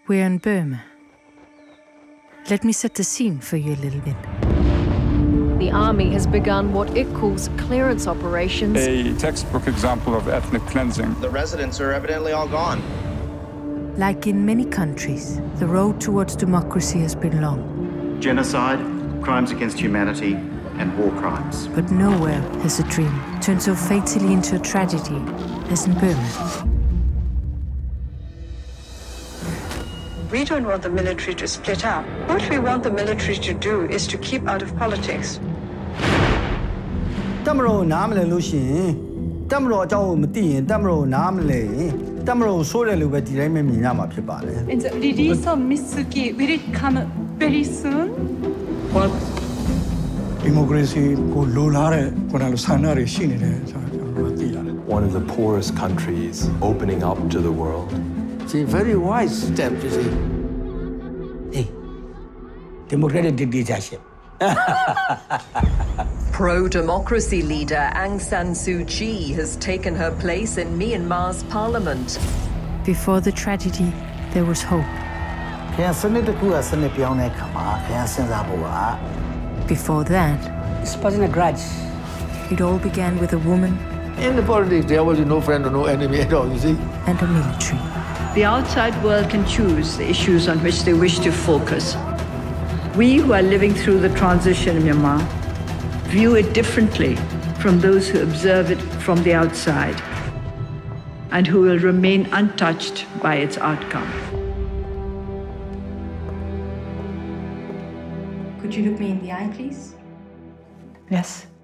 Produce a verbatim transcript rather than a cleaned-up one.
We're in Burma. Let me set the scene for you a little bit. The army has begun what it calls clearance operations. A textbook example of ethnic cleansing. The residents are evidently all gone. Like in many countries, the road towards democracy has been long. Genocide, crimes against humanity, and war crimes. But nowhere has a dream turned so fatally into a tragedy as in Burma. We don't want the military to split up. What we want the military to do is to keep out of politics. Tamro namle lushin. Tamro achaw mati yin tamro namle. Tamro so le lu be di dai me min ya ma phit pa le. And the release of Miss Suu Kyi, will it come very soon? What democracy ko lo la de kona lo sana ri shi ni de so jano ti yare. One of the poorest countries opening up to the world. It's a very wise step, you see. Hey, democratic dictatorship. Pro-democracy leader Aung Sun Suu Kyi has taken her place in Myanmar's parliament. Before the tragedy, there was hope. Before that, It's posing a grudge. it all began with a woman In the politics, there was no friend or no enemy at all, you see. and a military. The outside world can choose the issues on which they wish to focus. We who are living through the transition in Myanmar view it differently from those who observe it from the outside and who will remain untouched by its outcome. Could you look me in the eye, please? Yes.